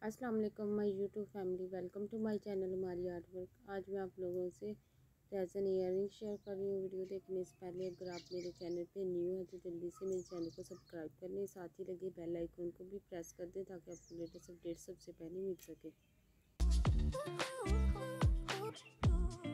अस्सलाम वालेकुम my YouTube family, welcome to my channel हमारी आर्ट वर्क। आज मैं आप लोगों से रेज़न ईयरिंग शेयर कर रही हूँ। वीडियो देखने से पहले अगर आप मेरे चैनल पे न्यू हैं तो जल्दी से मेरे चैनल को सब्सक्राइब कर लें, साथ ही लगे बेल आइकन को भी प्रेस कर दें ताकि आपको लेटेस्ट अपडेट सबसे पहले मिल सके।